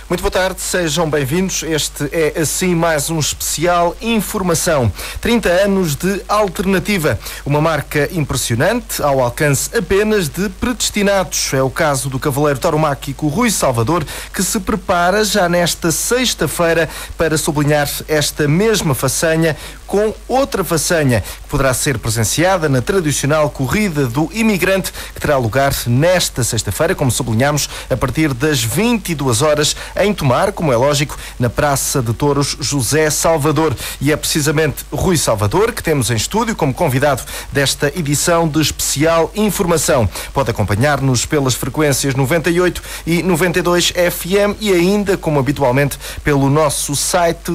Muito boa tarde, sejam bem-vindos. Este é, assim, mais um especial Informação. 30 anos de alternativa. Uma marca impressionante, ao alcance apenas de predestinados. É o caso do cavaleiro tauromáquico Rui Salvador, que se prepara já nesta sexta-feira para sublinhar esta mesma façanha com outra façanha, que poderá ser presenciada na tradicional corrida do imigrante, que terá lugar nesta sexta-feira, como sublinhamos, a partir das 22 horas, em Tomar, como é lógico, na Praça de Touros José Salvador. E é precisamente Rui Salvador que temos em estúdio como convidado desta edição de especial Informação. Pode acompanhar-nos pelas frequências 98 e 92 FM e ainda, como habitualmente, pelo nosso site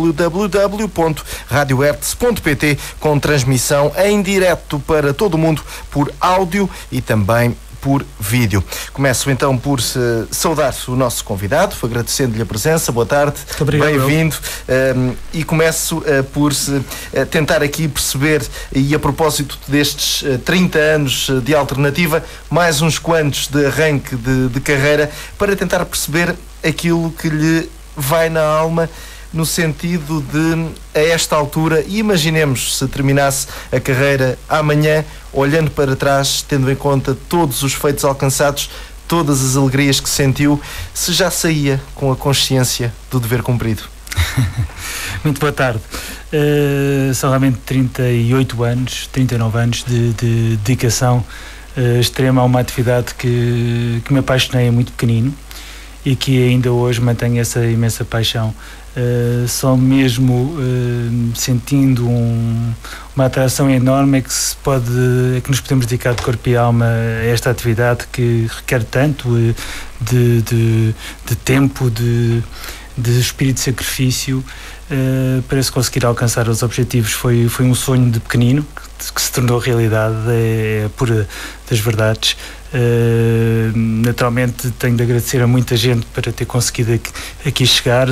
www.radiohertz.pt, com transmissão em direto para todo o mundo por áudio e também por vídeo. Começo então por saudar o nosso convidado, agradecendo-lhe a presença. Boa tarde, bem-vindo. E começo por tentar aqui perceber, e a propósito destes 30 anos de alternativa, mais uns quantos de arranque de carreira, para tentar perceber aquilo que lhe vai na alma, no sentido de, a esta altura, e imaginemos se terminasse a carreira amanhã, olhando para trás, tendo em conta todos os feitos alcançados, todas as alegrias que sentiu, se já saía com a consciência do dever cumprido. Muito boa tarde. São realmente 38 anos, 39 anos de dedicação extrema a uma atividade que me apaixonei muito pequenino e que ainda hoje mantenho essa imensa paixão. Só mesmo sentindo uma atração enorme é que nos podemos dedicar de corpo e alma a esta atividade que requer tanto de tempo, de espírito de sacrifício, para se conseguir alcançar os objetivos. Foi um sonho de pequenino que se tornou realidade, é pura das verdades. Naturalmente tenho de agradecer a muita gente para ter conseguido aqui chegar.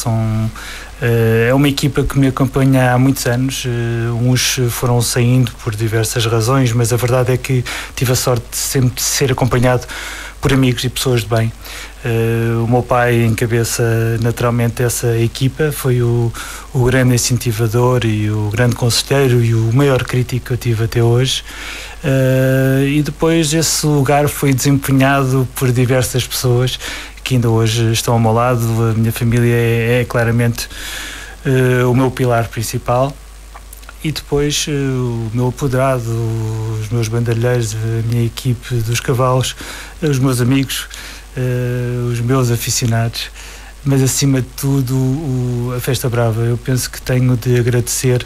É uma equipa que me acompanha há muitos anos. Uns foram saindo por diversas razões, mas a verdade é que tive a sorte de sempre ser acompanhado por amigos e pessoas de bem. O meu pai encabeça naturalmente essa equipa, foi o grande incentivador e o grande conselheiro e o maior crítico que eu tive até hoje. E depois esse lugar foi desempenhado por diversas pessoas que ainda hoje estão ao meu lado. A minha família é claramente o meu pilar principal. E depois o meu apoderado, os meus bandalheiros, a minha equipe dos cavalos, os meus amigos, os meus aficionados, mas acima de tudo a Festa Brava. Eu penso que tenho de agradecer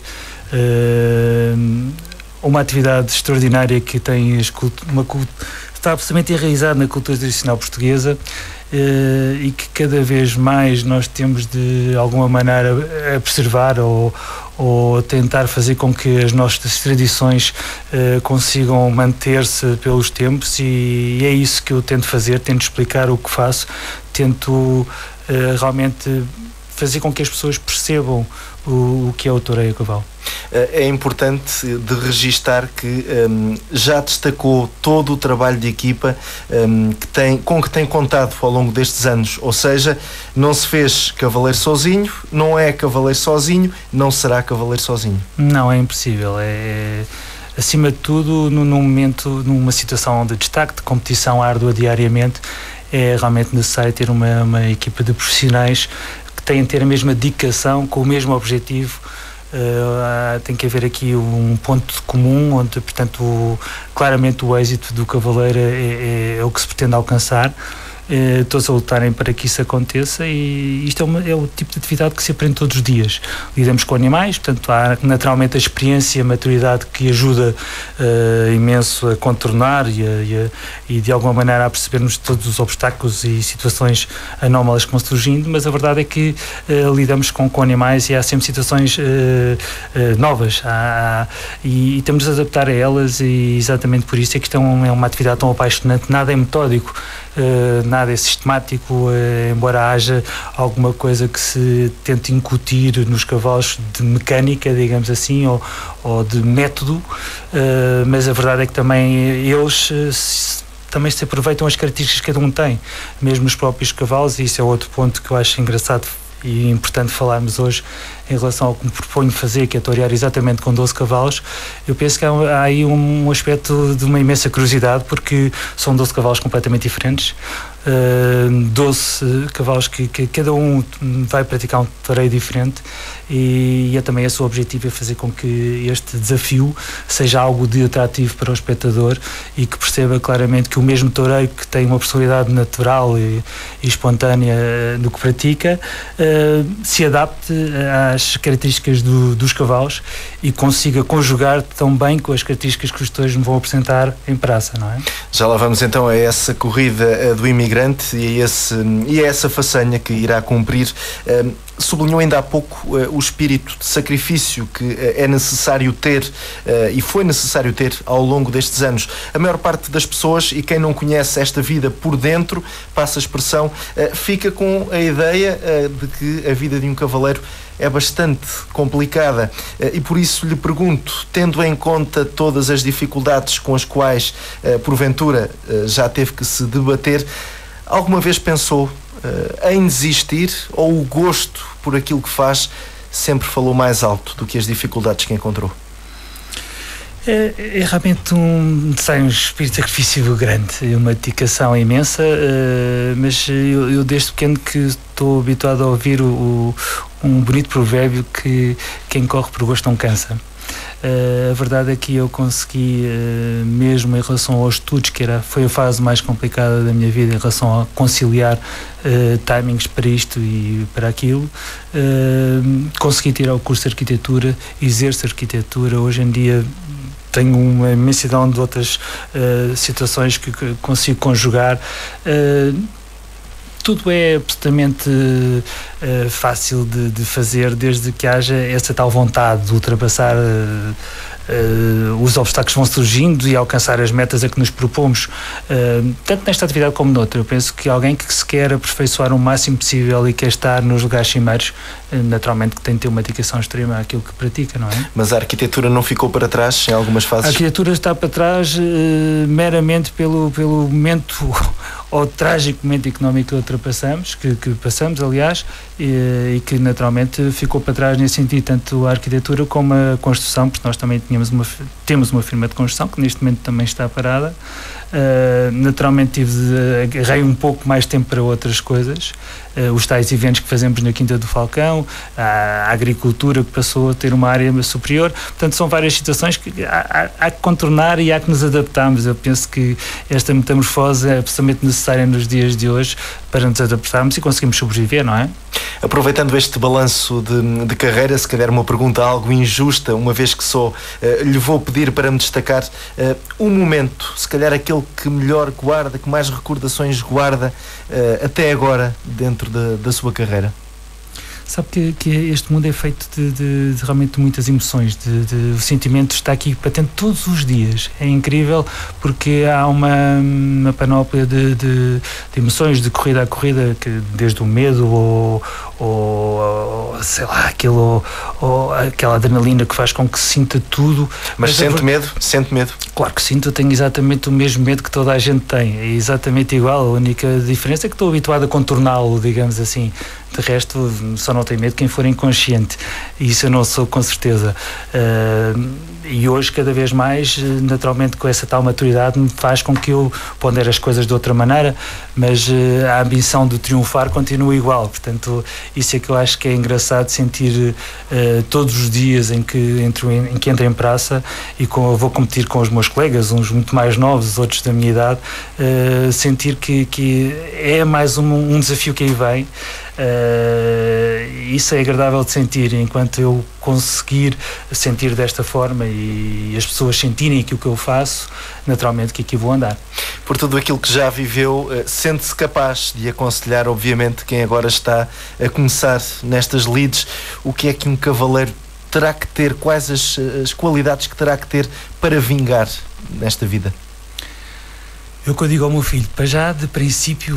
uma atividade extraordinária que tem está absolutamente enraizada na cultura tradicional portuguesa, e que cada vez mais nós temos de alguma maneira a preservar ou tentar fazer com que as nossas tradições consigam manter-se pelos tempos, e é isso que eu tento fazer. Tento explicar o que faço, tento realmente fazer com que as pessoas percebam o que é o toureio a cavalo. É importante de registar que já destacou todo o trabalho de equipa com que tem contado ao longo destes anos, ou seja, não se fez cavaleiro sozinho, não é cavaleiro sozinho, não será cavaleiro sozinho. Não, é impossível. Acima de tudo, numa situação de destaque, de competição árdua diariamente, é realmente necessário ter uma equipa de profissionais que têm de ter a mesma dedicação, com o mesmo objetivo. Tem que haver aqui um ponto comum, onde, portanto, claramente o êxito do cavaleiro é o que se pretende alcançar. Todos a lutarem para que isso aconteça, e isto é o tipo de atividade que se aprende todos os dias. Lidamos com animais, portanto há naturalmente a experiência e a maturidade que ajuda imenso a contornar e de alguma maneira a percebermos todos os obstáculos e situações anómalas que vão surgindo, mas a verdade é que lidamos com animais e há sempre situações novas, e temos de adaptar a elas, e exatamente por isso é que isto é uma atividade tão apaixonante. Nada é metódico, nada é sistemático, embora haja alguma coisa que se tente incutir nos cavalos de mecânica, digamos assim, ou de método, mas a verdade é que também eles também se aproveitam as características que cada um tem, mesmo os próprios cavalos, e isso é outro ponto que eu acho engraçado e importante falarmos hoje em relação ao que me proponho fazer, que é torear exatamente com 12 cavalos. Eu penso que há aí um aspecto de uma imensa curiosidade, porque são 12 cavalos completamente diferentes, 12 cavalos que cada um vai praticar um toreio diferente, e é também esse o objetivo, é fazer com que este desafio seja algo de atrativo para o espectador e que perceba claramente que o mesmo toureiro que tem uma personalidade natural e espontânea no que pratica, se adapte às características dos cavalos e consiga conjugar tão bem com as características que os toureiros me vão apresentar em praça, não é? Já lá vamos então a essa corrida do imigrante e a essa façanha que irá cumprir. Sublinhou ainda há pouco o espírito de sacrifício que é necessário ter e foi necessário ter ao longo destes anos. A maior parte das pessoas, e quem não conhece esta vida por dentro, passa a expressão, fica com a ideia de que a vida de um cavaleiro é bastante complicada, e por isso lhe pergunto, tendo em conta todas as dificuldades com as quais porventura já teve que se debater, alguma vez pensou em desistir, ou o gosto por aquilo que faz sempre falou mais alto do que as dificuldades que encontrou? É realmente um espírito de sacrifício grande, uma dedicação imensa, mas eu desde pequeno que estou habituado a ouvir um bonito provérbio que quem corre por gosto não cansa. A verdade é que eu consegui, mesmo em relação aos estudos, foi a fase mais complicada da minha vida em relação a conciliar timings para isto e para aquilo, consegui tirar o curso de arquitetura, exerço arquitetura. Hoje em dia tenho uma imensidão de outras situações que consigo conjugar. Tudo é absolutamente fácil de fazer, desde que haja essa tal vontade de ultrapassar os obstáculos que vão surgindo e alcançar as metas a que nos propomos, tanto nesta atividade como noutra. Eu penso que alguém que se quer aperfeiçoar o máximo possível e quer estar nos lugares cimeiros, naturalmente que tem de ter uma dedicação extrema àquilo que pratica, não é? Mas a arquitetura não ficou para trás em algumas fases? A arquitetura está para trás meramente pelo momento, ou trágico momento económico que ultrapassamos, que passamos, aliás, e que naturalmente ficou para trás nesse sentido, tanto a arquitetura como a construção, porque nós também temos uma firma de construção que neste momento também está parada. Naturalmente agarrei um pouco mais tempo para outras coisas, os tais eventos que fazemos na Quinta do Falcão, a agricultura que passou a ter uma área superior. Portanto, são várias situações que há que contornar e há que nos adaptarmos. Eu penso que esta metamorfose é absolutamente necessária nos dias de hoje para nos adaptarmos e conseguirmos sobreviver, não é? Aproveitando este balanço de carreira, se calhar uma pergunta algo injusta, uma vez que só lhe vou pedir para me destacar um momento, se calhar aquele que melhor guarda, que mais recordações guarda até agora dentro da sua carreira. Sabe que este mundo é feito de realmente muitas emoções, o sentimento está aqui patente todos os dias. É incrível porque há uma panóplia de emoções de corrida a corrida, que desde o medo ou sei lá, aquela adrenalina que faz com que se sinta tudo. Mas sente medo? Sente medo? Claro que sinto, eu tenho exatamente o mesmo medo que toda a gente tem, é exatamente igual, a única diferença é que estou habituado a contorná-lo, digamos assim. De resto, só não tenho medo quem for inconsciente, e isso eu não sou, com certeza. E hoje, cada vez mais, naturalmente, com essa tal maturidade, me faz com que eu pondere as coisas de outra maneira, mas a ambição de triunfar continua igual. Portanto, isso é que eu acho que é engraçado, sentir todos os dias em que entro em praça e vou competir com os meus colegas, uns muito mais novos, outros da minha idade, sentir que é mais um desafio que aí vem. Isso é agradável de sentir, enquanto eu conseguir sentir desta forma e as pessoas sentirem aquilo que eu faço, naturalmente que aqui vou andar. Por tudo aquilo que já viveu, sente-se capaz de aconselhar, obviamente, quem agora está a começar nestas lides, o que é que um cavaleiro terá que ter, quais as qualidades que terá que ter para vingar nesta vida? Eu que eu digo ao meu filho, para já, de princípio,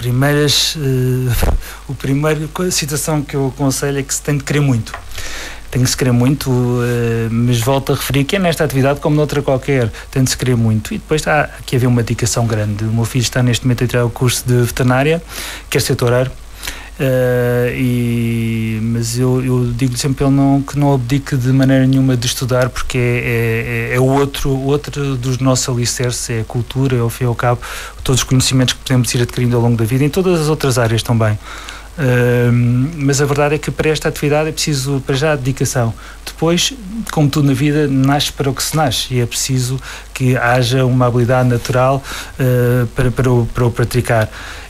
a primeira situação que eu aconselho é que se tem de querer muito. tem que se querer muito, mas volto a referir que é nesta atividade como noutra qualquer, tem de se querer muito. E depois há que haver uma dedicação grande. O meu filho está neste momento a tirar o curso de veterinária, quer ser toureiro. Mas eu digo-lhe sempre que não abdique de maneira nenhuma de estudar, porque é outro dos nossos alicerces, é a cultura, é ao fim e ao cabo todos os conhecimentos que podemos ir adquirindo ao longo da vida, em todas as outras áreas também. Mas a verdade é que para esta atividade é preciso, para já, dedicação. Depois, como tudo na vida, nasce para o que se nasce, e é preciso que haja uma habilidade natural para o praticar.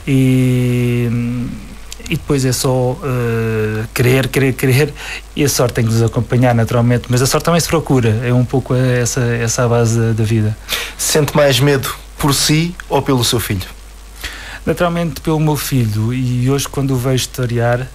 E depois é só querer, e a sorte tem que nos acompanhar naturalmente, mas a sorte também se procura, é um pouco essa a base da vida. Sente mais medo por si ou pelo seu filho? Naturalmente pelo meu filho, e hoje quando o vejo historiar,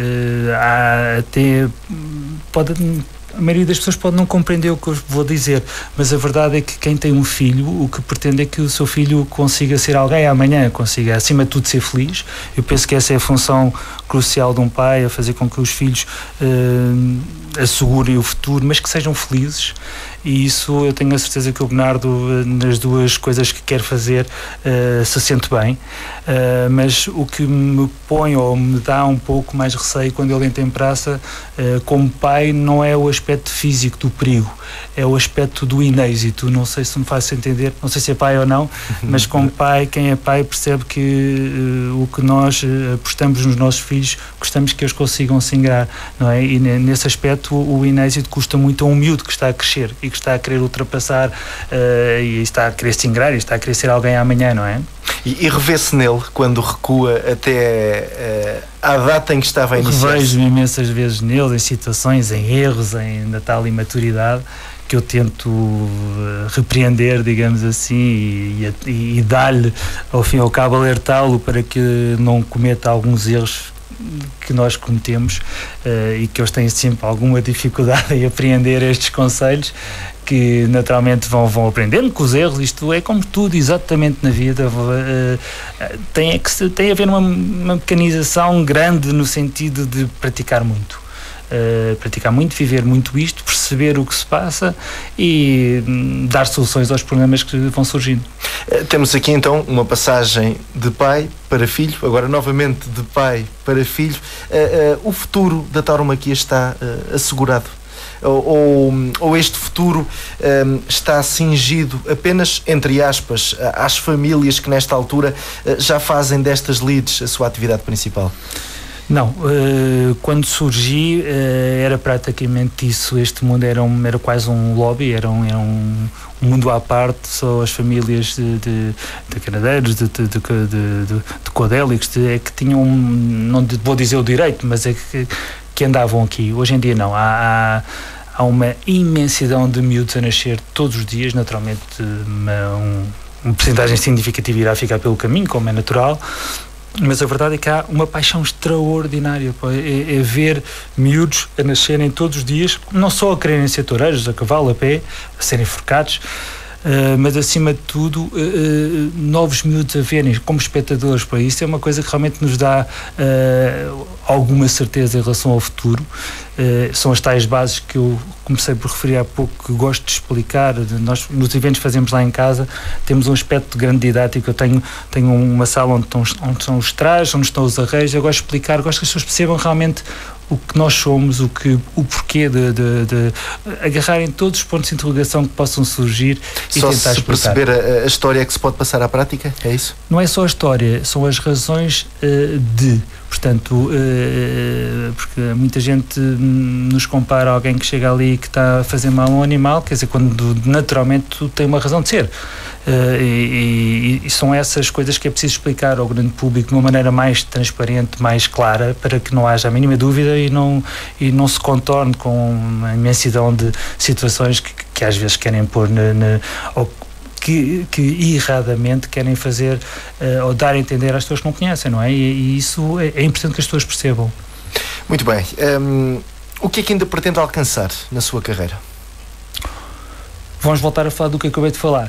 a maioria das pessoas pode não compreender o que eu vou dizer, mas a verdade é que quem tem um filho, o que pretende é que o seu filho consiga ser alguém amanhã, consiga acima de tudo ser feliz. Eu penso que essa é a função crucial de um pai, a fazer com que os filhos assegurem o futuro, mas que sejam felizes. E isso eu tenho a certeza que o Bernardo, nas duas coisas que quer fazer, se sente bem. Mas o que me põe ou me dá um pouco mais receio quando ele entra em praça, como pai, não é o aspecto físico do perigo, é o aspecto do inêxito. Não sei se me faço entender, não sei se é pai ou não, mas como pai, quem é pai percebe que o que nós apostamos nos nossos filhos, gostamos que eles consigam se ingrar, não é? E nesse aspecto o inêxito custa muito a um miúdo que está a crescer e que está a querer ultrapassar e está a querer se ingrar e está a querer ser alguém amanhã, não é? E revê-se nele quando recua até à data em que estava a iniciar? Revejo-me imensas vezes nele, em situações, em erros, na tal imaturidade, que eu tento repreender, digamos assim, e dar-lhe, ao fim e ao cabo, alertá-lo para que não cometa alguns erros que nós cometemos, e que eles têm sempre alguma dificuldade em apreender estes conselhos, que naturalmente vão aprendendo com os erros. Isto é como tudo exatamente na vida, tem a haver uma mecanização grande no sentido de praticar muito, viver muito isto, perceber o que se passa e dar soluções aos problemas que vão surgindo. Temos aqui então uma passagem de pai para filho, agora novamente de pai para filho. O futuro da tauromaquia está assegurado? Ou este futuro está cingido apenas, entre aspas, às famílias que nesta altura já fazem destas lides a sua atividade principal? Não, quando surgi era praticamente isso. Este mundo era quase um lobby, era um mundo à parte, só as famílias de canadeiros, de codélicos, que tinham, não vou dizer o direito, mas é que andavam aqui. Hoje em dia não, há uma imensidão de miúdos a nascer todos os dias, naturalmente uma percentagem significativa irá ficar pelo caminho, como é natural. Mas a verdade é que há uma paixão extraordinária, é ver miúdos a nascerem todos os dias, não só a quererem ser toureiros, a cavalo, a pé, a serem forcados, mas acima de tudo novos miúdos a verem como espectadores. Isso é uma coisa que realmente nos dá alguma certeza em relação ao futuro. São as tais bases que eu comecei por referir há pouco, que gosto de explicar. Nós nos eventos que fazemos lá em casa temos um aspecto de grande didático. Eu tenho uma sala onde estão os trajes, onde estão os arreios. Eu gosto de explicar, gosto que as pessoas percebam realmente o que nós somos, o porquê de agarrarem todos os pontos de interrogação que possam surgir e só tentar explicar. Perceber a história que se pode passar à prática, é isso? Não é só a história, são as razões portanto, porque muita gente nos compara a alguém que chega ali e que está a fazer mal a um animal, quer dizer, quando naturalmente tudo tem uma razão de ser. E são essas coisas que é preciso explicar ao grande público de uma maneira mais transparente, mais clara, para que não haja a mínima dúvida e não se contorne com uma imensidão de situações que às vezes querem pôr ou que erradamente querem fazer ou dar a entender às pessoas que não conhecem, não é? E isso é importante que as pessoas percebam. Muito bem. O que é que ainda pretende alcançar na sua carreira? Vamos voltar a falar do que acabei de falar.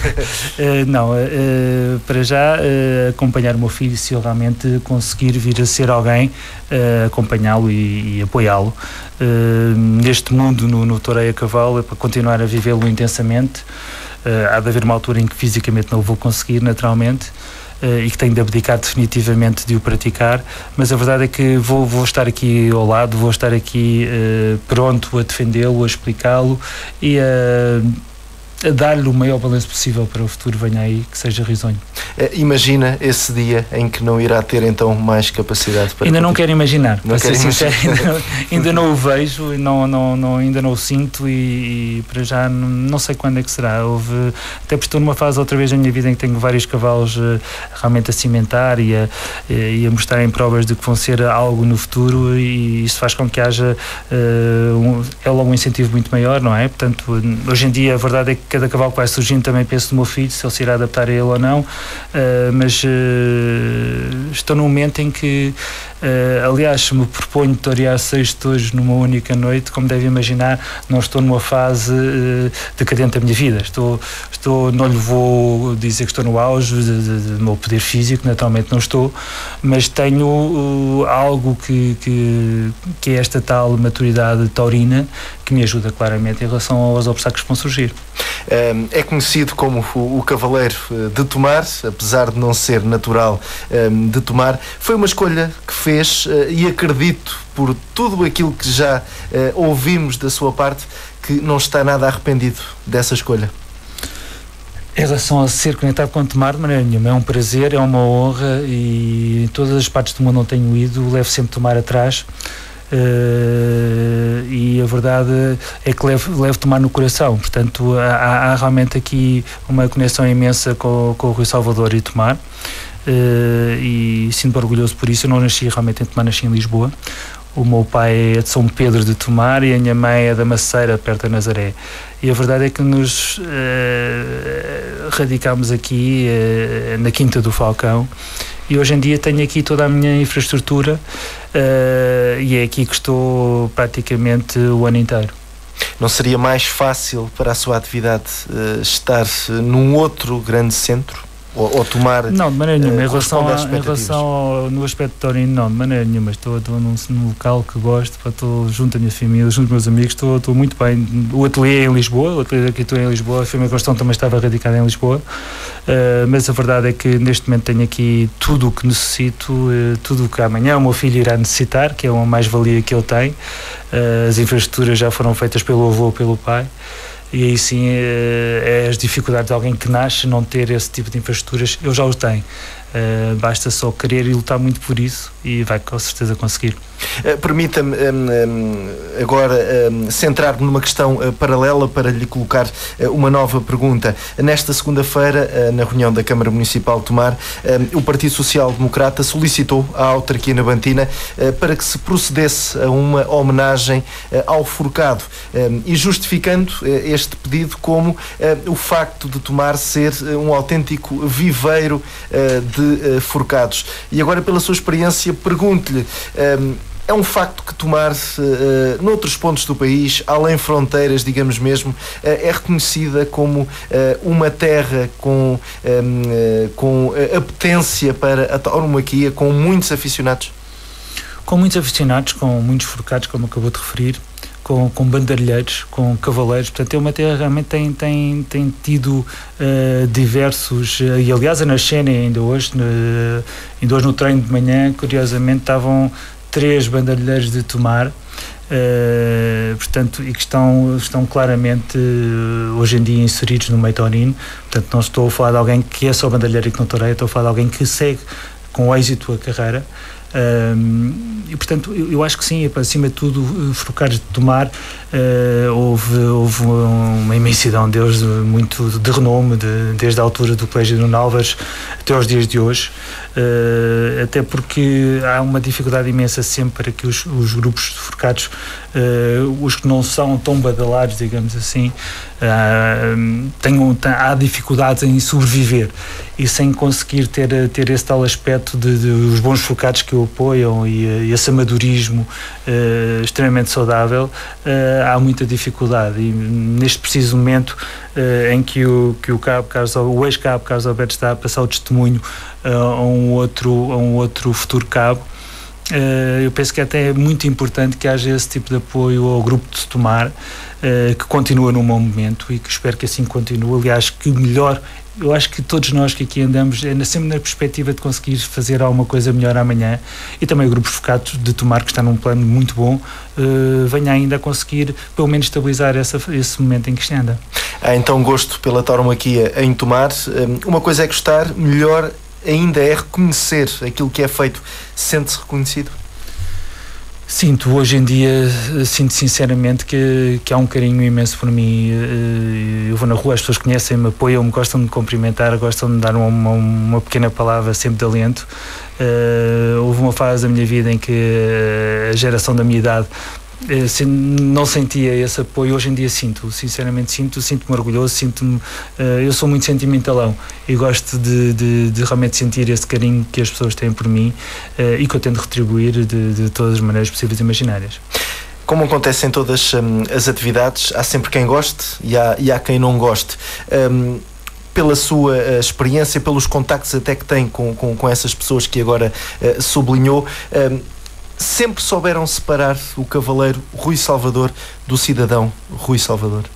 Para já acompanhar o meu filho, se eu realmente conseguir vir a ser alguém, acompanhá-lo e apoiá-lo neste mundo no toureio a cavalo, para continuar a vivê-lo intensamente. Há de haver uma altura em que fisicamente não o vou conseguir, naturalmente, e que tenho de abdicar definitivamente de o praticar, mas a verdade é que vou estar aqui ao lado, vou estar aqui pronto a defendê-lo, a explicá-lo e a dar-lhe o maior balanço possível para o futuro venha aí, que seja risonho. Imagina esse dia em que não irá ter então mais capacidade para... Ainda não quero imaginar, para ser sincero, ainda não o vejo, ainda não o sinto e para já não sei quando é que será. Até porque estou numa fase outra vez da minha vida em que tenho vários cavalos realmente a cimentar e a mostrar em provas de que vão ser algo no futuro, e isso faz com que haja logo um incentivo muito maior, não é? Portanto, hoje em dia a verdade é que cada cavalo que vai surgindo também penso no meu filho, se ele se irá adaptar a ele ou não, mas estou num momento em que aliás, me proponho torear 6 touros numa única noite. Como deve imaginar, não estou numa fase decadente da minha vida, não lhe vou dizer que estou no auge do meu poder físico, naturalmente não estou, mas tenho algo que é esta tal maturidade taurina que me ajuda claramente em relação aos obstáculos que vão surgir. É conhecido como o cavaleiro de Tomar, apesar de não ser natural de Tomar. Foi uma escolha que fez, e acredito, por tudo aquilo que já ouvimos da sua parte, que não está nada arrependido dessa escolha. Em relação a ser conectado com Tomar, de maneira nenhuma. É um prazer, é uma honra, e em todas as partes do mundo onde tenho ido, levo sempre Tomar atrás. E a verdade é que levo Tomar no coração. Portanto, há realmente aqui uma conexão imensa com o Rui Salvador e Tomar, e sinto-me orgulhoso por isso. Eu não nasci realmente em Tomar, nasci em Lisboa. O meu pai é de São Pedro de Tomar e a minha mãe é da Maceira, perto da Nazaré. E a verdade é que nos radicámos aqui na Quinta do Falcão, e hoje em dia tenho aqui toda a minha infraestrutura, e é aqui que estou praticamente o ano inteiro. Não seria mais fácil para a sua atividade estar num outro grande centro? Ou Tomar... Não, de maneira nenhuma. Em relação no aspecto taurino, não, de maneira nenhuma. Estou num local que gosto, estou junto à minha família, junto aos meus amigos, estou muito bem. O ateliê é em Lisboa, o ateliê que estou em Lisboa, a firma Construção também estava radicada em Lisboa, mas a verdade é que neste momento tenho aqui tudo o que necessito, tudo o que amanhã o meu filho irá necessitar, que é uma mais-valia que ele tem. As infraestruturas já foram feitas pelo avô ou pelo pai. E aí sim, é as dificuldades de alguém que nasce não ter esse tipo de infraestruturas. Eu já os tenho. Basta só querer e lutar muito por isso, e vai com certeza conseguir. Permita-me agora centrar-me numa questão paralela para lhe colocar uma nova pergunta. Nesta segunda-feira, na reunião da Câmara Municipal de Tomar, o Partido Social Democrata solicitou à autarquia nabantina para que se procedesse a uma homenagem ao forcado, e justificando este pedido como o facto de Tomar ser um autêntico viveiro de forcados. E agora, pela sua experiência, pergunto-lhe, é um facto que Tomar, noutros pontos do país, além fronteiras, digamos mesmo, é reconhecida como uma terra com apetência para a tauromaquia, com muitos aficionados? Com muitos aficionados, com muitos forcados, como acabou de referir, com banderilheiros, com cavaleiros. Portanto, é uma terra que realmente tem tido diversos, e aliás a nascer ainda hoje no treino de manhã, curiosamente estavam 3 banderilheiros de Tomar, portanto, e que estão claramente hoje em dia inseridos no meio taurino. Portanto, não estou a falar de alguém que é só banderilheiro e que não toureia, estou a falar de alguém que segue com êxito a carreira. E portanto eu acho que sim, acima de tudo, forcados de Tomar, houve uma imensidão deles, muito de renome, desde a altura do Colégio de Nuno Álvares até aos dias de hoje, até porque há uma dificuldade imensa sempre para que os grupos focados, os que não são tão badalados, digamos assim, há dificuldades em sobreviver, e sem conseguir ter esse tal aspecto de os bons focados que o apoiam e esse amadorismo extremamente saudável, há muita dificuldade. E neste preciso momento em que o ex-cabo Carlos Alberto está a passar o testemunho a um outro futuro cabo, eu penso que até é muito importante que haja esse tipo de apoio ao grupo de Tomar, que continua num bom momento, e que espero que assim continue. Aliás, que melhor, eu acho que todos nós que aqui andamos sempre na perspectiva de conseguir fazer alguma coisa melhor amanhã, e também o grupo focado de Tomar, que está num plano muito bom, venha ainda a conseguir pelo menos estabilizar esse momento em que se anda. Há então gosto pela tauromaquia em Tomar. Uma coisa é gostar, melhor ainda é reconhecer aquilo que é feito. Sente-se reconhecido? Sinto, hoje em dia, sinceramente que há um carinho imenso por mim. Eu vou na rua, as pessoas conhecem-me, apoiam-me, gostam de me cumprimentar, gostam de me dar uma pequena palavra sempre de alento. Houve uma fase da minha vida em que a geração da minha idade não sentia esse apoio. Hoje em dia sinceramente sinto-me orgulhoso, eu sou muito sentimentalão e gosto de realmente sentir esse carinho que as pessoas têm por mim, e que eu tento retribuir de todas as maneiras possíveis e imaginárias. Como acontece em todas as atividades, há sempre quem goste e há quem não goste. Pela sua experiência, pelos contactos até que tem com essas pessoas que agora sublinhou, sempre souberam separar o cavaleiro Rui Salvador do cidadão Rui Salvador?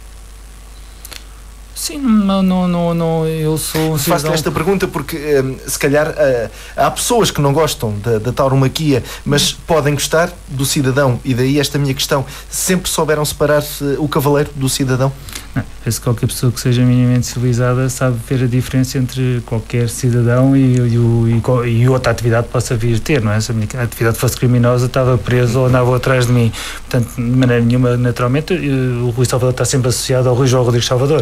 Sim, não, eu sou um cidadão... Faço-lhe esta pergunta porque se calhar há pessoas que não gostam da tauromaquia, mas podem gostar do cidadão, e daí esta minha questão: sempre souberam separar o cavaleiro do cidadão? Não, penso que qualquer pessoa que seja minimamente civilizada sabe ver a diferença entre qualquer cidadão e outra atividade que possa vir a ter, não é? Se a minha atividade fosse criminosa, estava preso ou andava atrás de mim. Portanto, de maneira nenhuma, naturalmente, o Rui Salvador está sempre associado ao Rui João Rodrigues Salvador.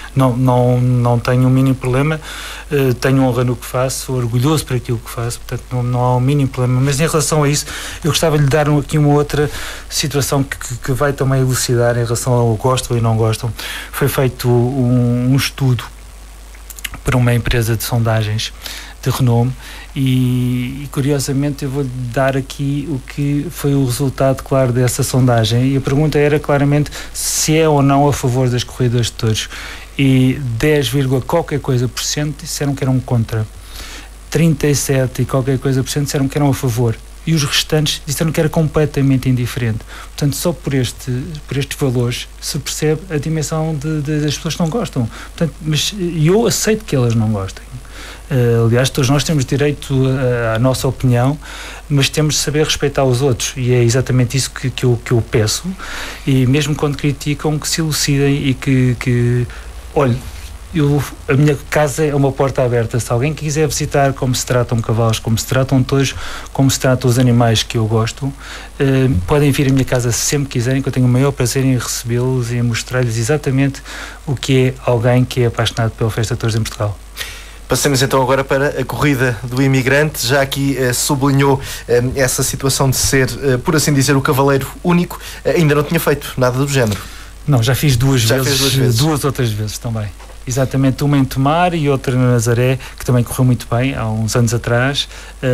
Não tenho o mínimo problema, tenho honra no que faço, sou orgulhoso por aquilo que faço, portanto não há o mínimo problema. Mas em relação a isso, eu gostava de lhe dar aqui uma outra situação que vai também elucidar em relação ao gostam e não gostam. Foi feito um estudo para uma empresa de sondagens de renome, e curiosamente eu vou dar aqui o que foi o resultado claro dessa sondagem, e a pergunta era claramente se é ou não a favor das corridas de touros, e 10, qualquer coisa por cento disseram que eram contra, 37 e qualquer coisa por cento disseram que eram a favor, e os restantes disseram que era completamente indiferente. Portanto, só por estes valores se percebe a dimensão das pessoas que não gostam. Portanto, mas eu aceito que elas não gostem. Aliás, todos nós temos direito à nossa opinião, mas temos de saber respeitar os outros, e é exatamente isso que eu peço, e mesmo quando criticam, que se elucidem e que olhe, a minha casa é uma porta aberta. Se alguém quiser visitar como se tratam cavalos, como se tratam touros, como se tratam os animais que eu gosto, podem vir à minha casa sempre quiserem, que eu tenho o maior prazer em recebê-los e em mostrar-lhes exatamente o que é alguém que é apaixonado pela Festa de Touros em Portugal. Passemos então agora para a corrida do imigrante. Já aqui sublinhou essa situação de ser, por assim dizer, o cavaleiro único. Ainda não tinha feito nada do género? Não, já fiz duas outras vezes também. Exatamente, uma em Tomar e outra na Nazaré, que também correu muito bem há uns anos atrás,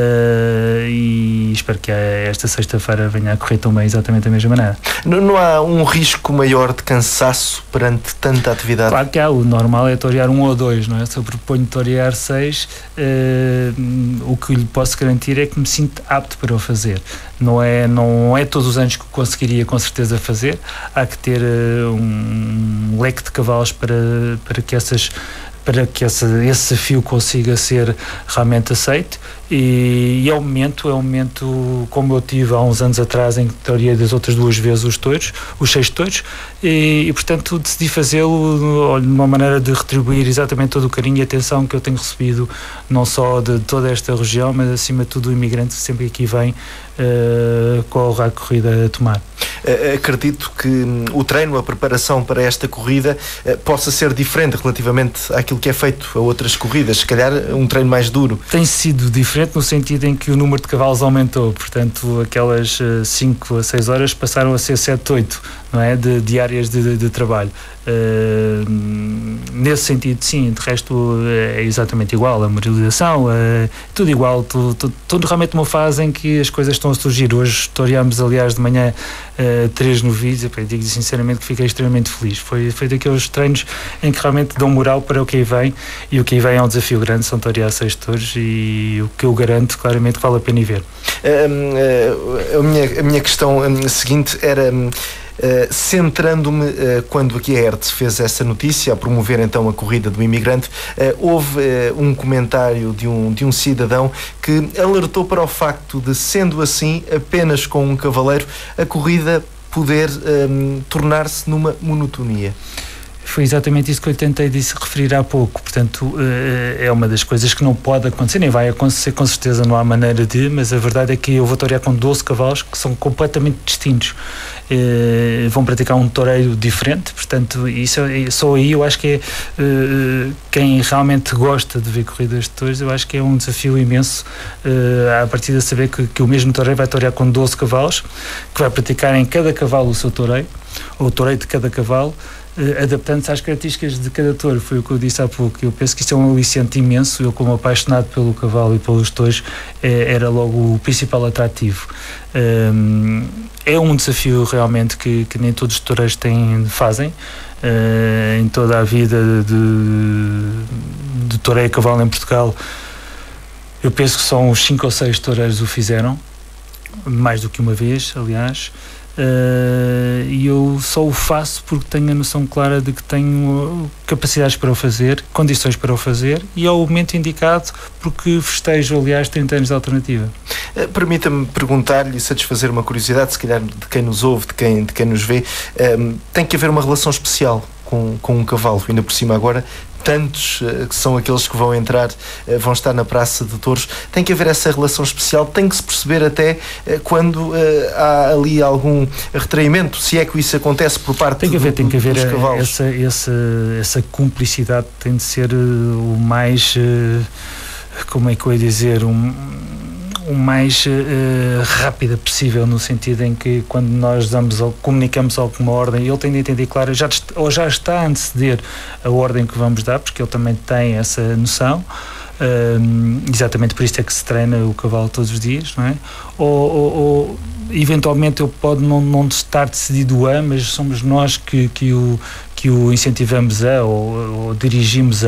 e espero que esta sexta-feira venha a correr também exatamente da mesma maneira. Não há um risco maior de cansaço perante tanta atividade? Claro que há, o normal é torear 1 ou 2, não é? Se eu proponho torear 6, o que lhe posso garantir é que me sinto apto para o fazer. Não é todos os anos que conseguiria com certeza fazer, há que ter um leque de cavalos para que esse desafio consiga ser realmente aceito, e é um momento como eu tive há uns anos atrás, em que toreei das outras 2 vezes os 6 touros, e portanto decidi fazê-lo de uma maneira de retribuir exatamente todo o carinho e atenção que eu tenho recebido, não só de toda esta região, mas acima de tudo do imigrante que sempre aqui vem corre a corrida a Tomar. Acredito que o treino, a preparação para esta corrida possa ser diferente relativamente àquilo que é feito a outras corridas, se calhar um treino mais duro. Tem sido diferente diferente no sentido em que o número de cavalos aumentou, portanto aquelas 5 a 6 horas passaram a ser 7, 8, não é? Diárias de trabalho. Nesse sentido, sim, de resto é exatamente igual, a moralização, tudo igual, tudo realmente uma fase em que as coisas estão a surgir. Hoje toreámos, aliás, de manhã 3 novilhos, e digo sinceramente que fiquei extremamente feliz. Foi daqueles treinos em que realmente dão moral para o que aí vem, e o que aí vem é um desafio grande, são torear 6 touros, e o que eu garanto claramente que vale a pena ir ver. A minha questão seguinte era... centrando-me, quando aqui a ERT fez essa notícia, a promover então a corrida do imigrante, houve um comentário de um cidadão que alertou para o facto de, sendo assim, apenas com um cavaleiro, a corrida poder tornar-se numa monotonia. Foi exatamente isso que eu tentei referir há pouco. Portanto, é uma das coisas que não pode acontecer, nem vai acontecer, com certeza não há maneira de, mas a verdade é que eu vou torear com 12 cavalos que são completamente distintos. Vão praticar um toureiro diferente, portanto, isso, só aí eu acho que é quem realmente gosta de ver corridas de touros, eu acho que é um desafio imenso, a partir de saber que o mesmo toureiro vai torear com 12 cavalos, que vai praticar em cada cavalo o seu toureiro, ou o toureiro de cada cavalo, adaptando-se às características de cada touro. Foi o que eu disse há pouco. Eu penso que isto é um aliciante imenso. Eu, como apaixonado pelo cavalo e pelos touros, era logo o principal atrativo. É um desafio realmente que nem todos os toureiros fazem. Em toda a vida de toureiro a cavalo em Portugal, eu penso que só uns 5 ou 6 toureiros o fizeram, mais do que uma vez, aliás. E eu só o faço porque tenho a noção clara de que tenho capacidades para o fazer, condições para o fazer, e é o momento indicado, porque festejo, aliás, 30 anos de alternativa. Permita-me perguntar-lhe e satisfazer uma curiosidade, se calhar de quem nos ouve, de quem nos vê. Tem que haver uma relação especial com um cavalo, ainda por cima agora tantos que são aqueles que vão vão estar na Praça de Touros. Tem que haver essa relação especial, tem que se perceber até quando há ali algum retraimento, se é que isso acontece por parte dos cavalos. Essa cumplicidade tem de ser o mais, como é que eu ia dizer, o mais rápida possível, no sentido em que quando nós comunicamos alguma ordem, ele tem de entender, claro, já está a anteceder a ordem que vamos dar, porque ele também tem essa noção. Exatamente por isso é que se treina o cavalo todos os dias, não é? Ou eventualmente ele pode não estar decidido mas somos nós que o incentivamos ou dirigimos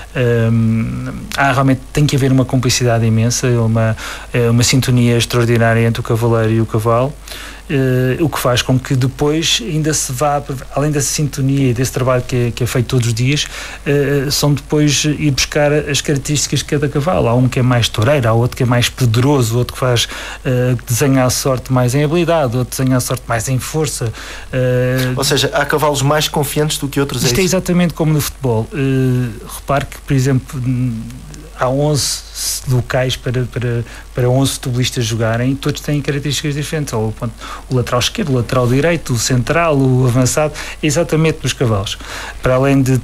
realmente tem que haver uma cumplicidade imensa, uma sintonia extraordinária entre o cavaleiro e o cavalo, o que faz com que depois ainda se vá, além dessa sintonia e desse trabalho que é feito todos os dias, são depois ir buscar as características de cada cavalo. Há um que é mais toureiro, há outro que é mais poderoso, outro que faz que desenha a sorte mais em habilidade, outro desenha a sorte mais em força. Ou seja, há cavalos mais confiantes do que outros. Isto é exatamente como no futebol. Repare que, por exemplo, há 11 locais para 11 futebolistas jogarem, e todos têm características diferentes. O lateral esquerdo, o lateral direito, o central, o avançado, exatamente nos cavalos. Para além de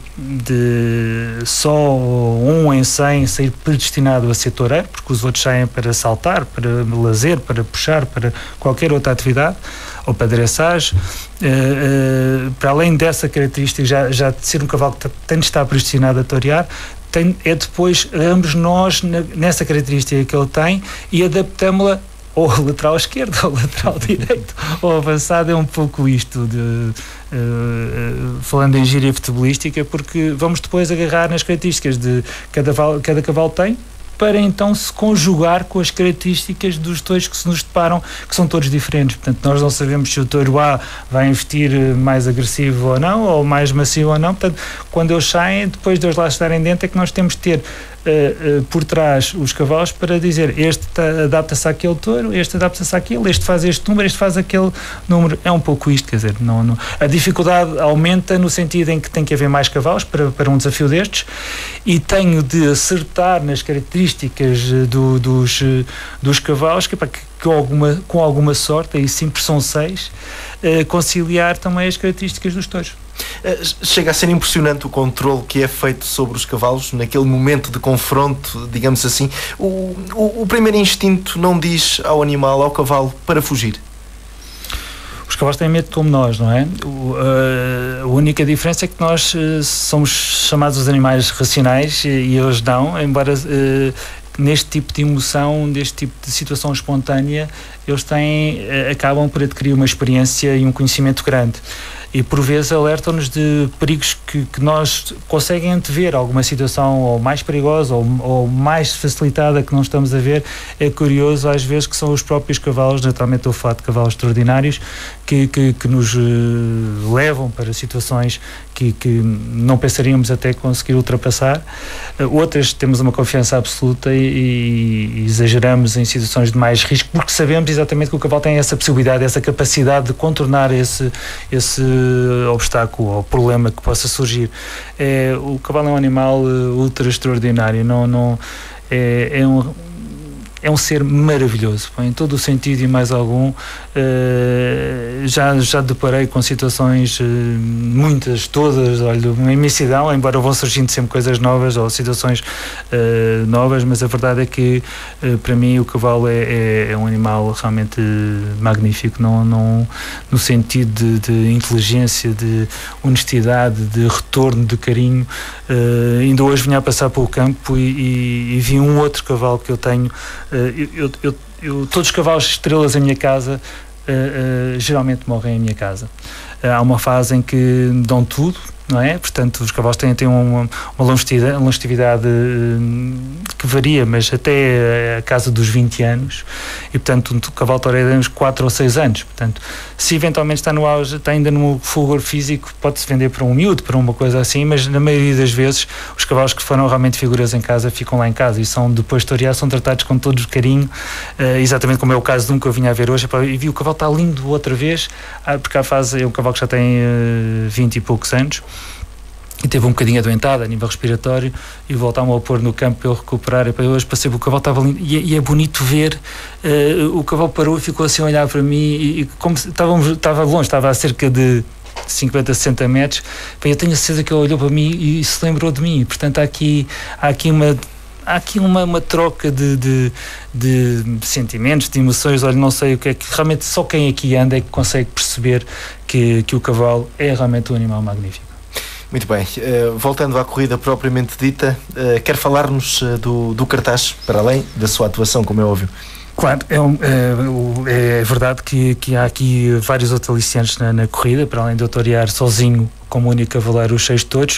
só um em 100 sair predestinado a ser toureiro, porque os outros saem para saltar, para lazer, para puxar, para qualquer outra atividade, ou para dressage. Para além dessa característica, já de ser um cavalo que tem de estar predestinado a torear, é depois ambos nós nessa característica que ele tem e adaptámo-la ou ao lateral esquerdo, ou ao lateral direito, ou avançado. É um pouco isto falando em gíria futebolística, porque vamos depois agarrar nas características de cada cavalo tem, para então se conjugar com as características dos touros que se nos deparam, que são todos diferentes. Portanto, nós não sabemos se o touro A vai investir mais agressivo ou não, ou mais macio ou não. Portanto, quando eles saem, depois de eles lá estarem dentro, é que nós temos de ter por trás os cavalos para dizer: este adapta-se àquele touro, este adapta-se àquele, este faz este número, este faz aquele número. É um pouco isto, quer dizer, não, a dificuldade aumenta no sentido em que tem que haver mais cavalos para um desafio destes, e tenho de acertar nas características dos cavalos, que com alguma sorte, aí sim, são 6, conciliar também as características dos touros. Chega a ser impressionante o controle que é feito sobre os cavalos naquele momento de confronto, digamos assim. O primeiro instinto não diz ao animal, ao cavalo, para fugir? Os cavalos têm medo como nós, não é? A única diferença é que nós somos chamados os animais racionais e eles não, embora neste tipo de emoção, neste tipo de situação espontânea, eles acabam por adquirir uma experiência e um conhecimento grande. E por vezes alertam-nos de perigos que nós conseguem antever, alguma situação ou mais perigosa ou mais facilitada que não estamos a ver. É curioso às vezes que são os próprios cavalos, naturalmente estou a falar de cavalos extraordinários, que nos levam para situações que não pensaríamos até conseguir ultrapassar. Outras temos uma confiança absoluta e exageramos em situações de mais risco, porque sabemos exatamente que o cavalo tem essa possibilidade, essa capacidade de contornar esse obstáculo ou problema que possa surgir. O cavalo é um animal ultra extraordinário, é um ser maravilhoso, em todo o sentido e mais algum. Já deparei com situações, muitas, todas, olha, uma imensidão, embora vão surgindo sempre coisas novas ou situações novas, mas a verdade é que para mim o cavalo é um animal realmente magnífico, no sentido de inteligência, de honestidade, de retorno, de carinho. Ainda hoje vinha a passar pelo campo e vi um outro cavalo que eu tenho. Todos os cavalos estrelas em minha casa geralmente morrem em minha casa. Há uma fase em que dão tudo, não é? Portanto, os cavalos têm uma longevidade que varia, mas até a casa dos 20 anos, e portanto um cavalo toureiro tem uns 4 ou 6 anos. Portanto, se eventualmente está no auge, está ainda no fulgor físico, pode-se vender para um miúdo, para uma coisa assim, mas na maioria das vezes os cavalos que foram realmente figuras em casa ficam lá em casa e são, depois de torear, são tratados com todo o carinho, exatamente como é o caso de um que eu vinha a ver hoje, e vi o cavalo está lindo outra vez, porque a fase é um cavalo que já tem 20 e poucos anos, e teve um bocadinho adoentado a nível respiratório, e voltámos a pôr no campo para ele recuperar. E para hoje passei, o cavalo estava lindo, e é bonito ver. O cavalo parou e ficou assim a olhar para mim, e como estava longe, estava a cerca de 50, 60 metros, eu tenho a certeza que ele olhou para mim e se lembrou de mim. Portanto, há aqui uma troca de sentimentos, de emoções. Olha, não sei o que é que realmente só quem aqui anda é que consegue perceber que o cavalo é realmente um animal magnífico. Muito bem, voltando à corrida propriamente dita, quer falar-nos do cartaz, para além da sua atuação, como é óbvio? Claro, é verdade que há aqui vários outros aliciantes na corrida, para além de eu torear sozinho como único cavaleiro os 6 touros.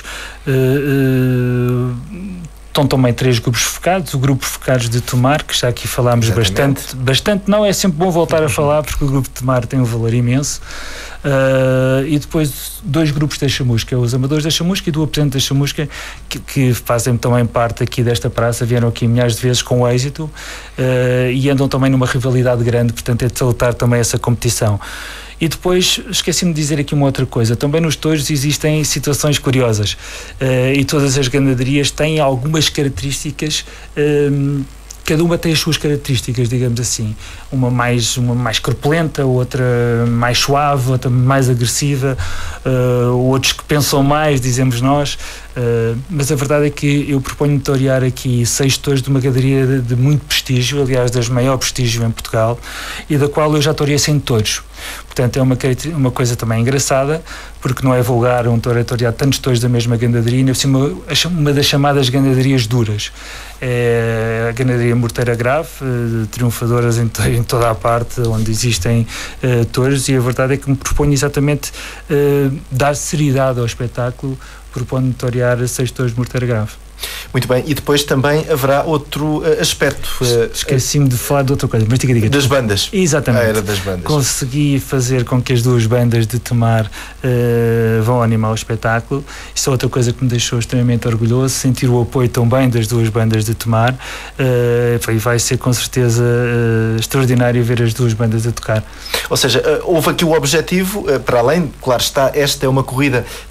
Estão também 3 grupos focados, o grupo focados de Tomar, que já aqui falámos bastante, não é sempre bom voltar a falar, porque o grupo de Tomar tem um valor imenso. E depois 2 grupos da Chamusca, os amadores da Chamusca e do apresente da Chamusca, que fazem também parte aqui desta praça, vieram aqui milhares de vezes com êxito, e andam também numa rivalidade grande, portanto é de salutar também essa competição. E depois, esqueci-me de dizer aqui uma outra coisa, também nos touros existem situações curiosas, e todas as ganaderias têm algumas características, cada uma tem as suas características, digamos assim, uma mais corpulenta, outra mais suave, outra mais agressiva, outros que pensam mais, dizemos nós, mas a verdade é que eu proponho-me torear aqui 6 touros de uma ganaderia de muito prestígio, aliás das maior prestígio em Portugal, e da qual eu já toreei 100 touros. Portanto, é uma coisa também engraçada, porque não é vulgar um touro a torear tantos touros da mesma ganaderia, ainda por cima uma das chamadas ganaderias duras. É a ganaderia Morteira Grave, triunfadoras em toda a parte onde existem touros, e a verdade é que me proponho exatamente dar seriedade ao espetáculo, propondo torear 6 touros de Morteira Grave. Muito bem, e depois também haverá outro aspecto. Esqueci-me de falar de outra coisa, mas diga. Das bandas. Exatamente. A era das bandas. Consegui fazer com que as 2 bandas de Tomar vão animar o espetáculo. Isso é outra coisa que me deixou extremamente orgulhoso, sentir o apoio também das 2 bandas de Tomar. Vai ser com certeza extraordinário ver as 2 bandas a tocar. Ou seja, houve aqui o objetivo, para além, claro está, esta é uma corrida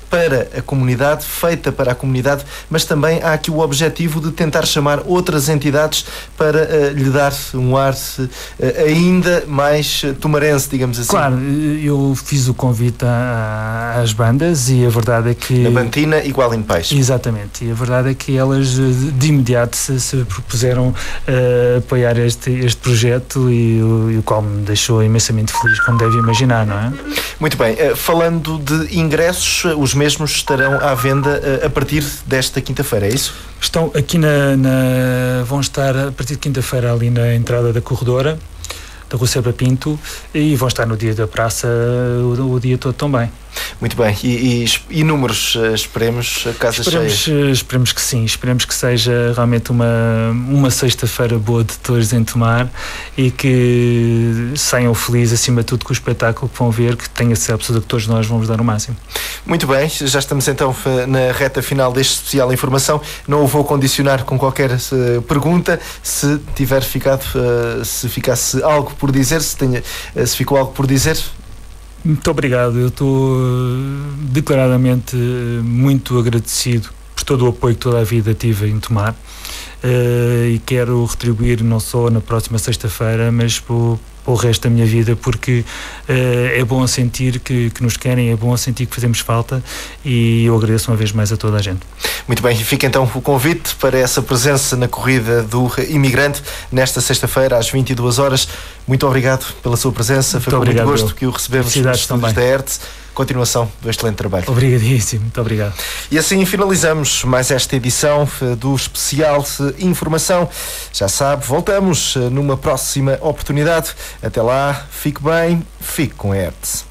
para a comunidade, feita para a comunidade, mas também há aqui o objetivo de tentar chamar outras entidades para lhe dar um ar ainda mais tumarense, digamos assim. Claro, eu fiz o convite às bandas e a verdade é que... A Bantina igual em Peixe. Exatamente, e a verdade é que elas de imediato se propuseram apoiar este projeto e o qual me deixou imensamente feliz, como deve imaginar, não é? Muito bem, falando de ingressos, os mesmos estarão à venda a partir desta quinta-feira, é isso? Estão aqui vão estar a partir de quinta-feira ali na entrada da corredora da Rua Serpa Pinto e vão estar no dia da praça o dia todo também. Muito bem, e números, esperemos, casa cheia? Esperemos que sim, esperemos que seja realmente uma sexta-feira boa de todos em Tomar e que saiam felizes acima de tudo com o espetáculo que vão ver, que tenha certeza absoluta que todos nós vamos dar o máximo. Muito bem, já estamos então na reta final deste especial Informação. Não o vou condicionar com qualquer pergunta. Se tiver ficado, se ficasse algo por dizer, se ficou algo por dizer. Muito obrigado, eu estou declaradamente muito agradecido por todo o apoio que toda a vida tive em Tomar e quero retribuir não só na próxima sexta-feira, mas o resto da minha vida, porque é bom sentir que nos querem, é bom sentir que fazemos falta e eu agradeço uma vez mais a toda a gente. Muito bem, e fica então o convite para essa presença na corrida do imigrante nesta sexta-feira às 22 horas. Muito obrigado pela sua presença, foi com muito gosto que o recebemos nos estúdios da ERTE. Continuação do excelente trabalho. Obrigadíssimo, muito obrigado. E assim finalizamos mais esta edição do especial Informação. Já sabe, voltamos numa próxima oportunidade. Até lá, fique bem, fique com a ERTE.